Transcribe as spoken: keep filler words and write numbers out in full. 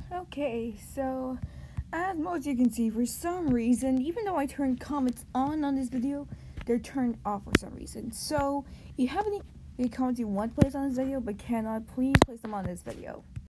Okay, so as most you can see, for some reason, even though I turned comments on on this video, they're turned off for some reason. So if you have any, any comments you want to place on this video but cannot, please place them on this video.